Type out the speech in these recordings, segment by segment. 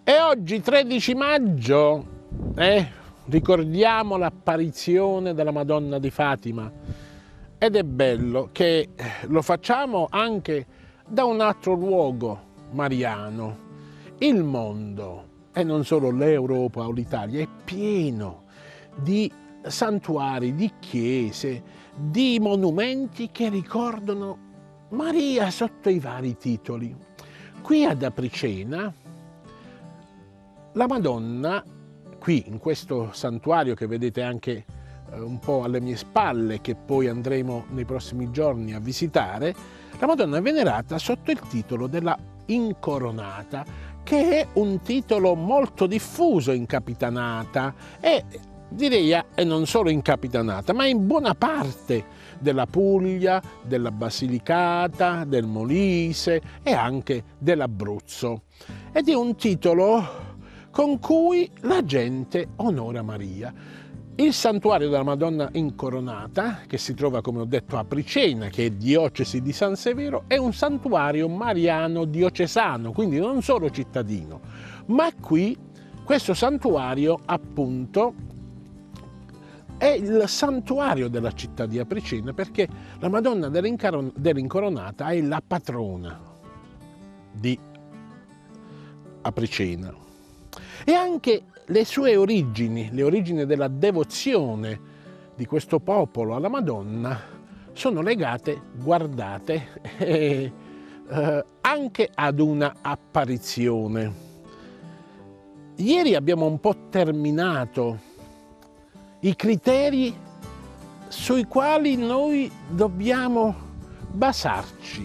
E oggi 13 maggio ricordiamo l'apparizione della Madonna di Fatima ed è bello che lo facciamo anche da un altro luogo mariano. Il mondo, e non solo l'Europa o l'Italia, è pieno di santuari, di chiese, di monumenti che ricordano Maria sotto i vari titoli. Qui ad Apricena la Madonna, qui in questo santuario che vedete anche un po' alle mie spalle, che poi andremo nei prossimi giorni a visitare, la Madonna è venerata sotto il titolo della Incoronata, che è un titolo molto diffuso in Capitanata e direi e non solo in Capitanata, ma in buona parte della Puglia, della Basilicata, del Molise e anche dell'Abruzzo. Ed è un titolo con cui la gente onora Maria. Il santuario della Madonna Incoronata, che si trova, come ho detto, a Apricena, che è diocesi di San Severo, è un santuario mariano diocesano, quindi non solo cittadino. Ma qui, questo santuario, appunto, è il santuario della città di Apricena, perché la Madonna dell'Incoronata è la patrona di Apricena. E anche le sue origini, le origini della devozione di questo popolo alla Madonna sono legate, guardate, anche ad una apparizione. Ieri abbiamo un po' terminato i criteri sui quali noi dobbiamo basarci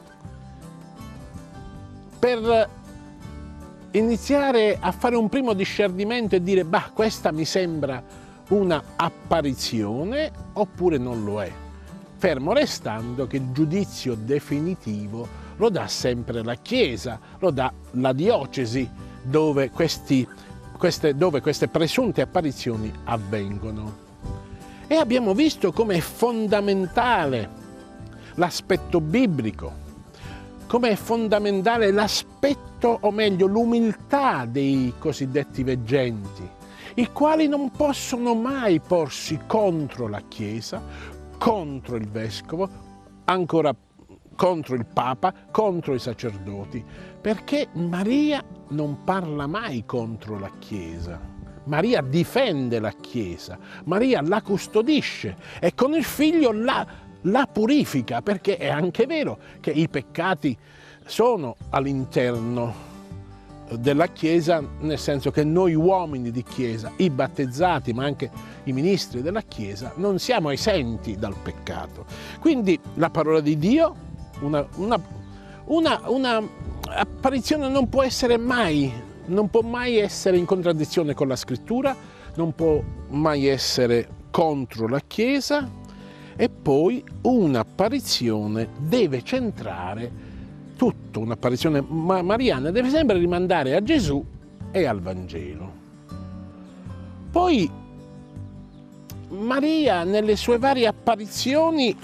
per iniziare a fare un primo discernimento e dire bah, questa mi sembra una apparizione oppure non lo è, fermo restando che il giudizio definitivo lo dà sempre la Chiesa, lo dà la diocesi dove queste presunte apparizioni avvengono. E abbiamo visto come è fondamentale l'aspetto biblico, come è fondamentale l'aspetto, o meglio l'umiltà dei cosiddetti veggenti, i quali non possono mai porsi contro la Chiesa, contro il Vescovo, ancora contro il Papa, contro i sacerdoti, perché Maria non parla mai contro la Chiesa. Maria difende la Chiesa, Maria la custodisce e con il Figlio la purifica, perché è anche vero che i peccati sono all'interno della Chiesa, nel senso che noi uomini di Chiesa, i battezzati, ma anche i ministri della Chiesa, non siamo esenti dal peccato. Quindi la parola di Dio, una apparizione non può mai essere in contraddizione con la Scrittura, non può mai essere contro la Chiesa. E poi un'apparizione deve centrare tutto, un'apparizione mariana deve sempre rimandare a Gesù e al Vangelo. Poi Maria nelle sue varie apparizioni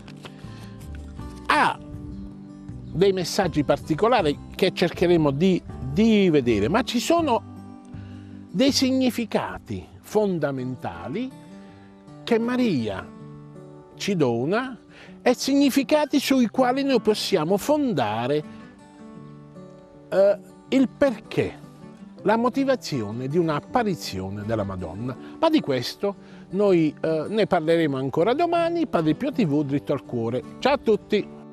ha dei messaggi particolari che cercheremo di vedere, ma ci sono dei significati fondamentali che Maria ci dona e significati sui quali noi possiamo fondare il perché, la motivazione di un'apparizione della Madonna. Ma di questo noi ne parleremo ancora domani. Padre Pio TV, dritto al cuore. Ciao a tutti!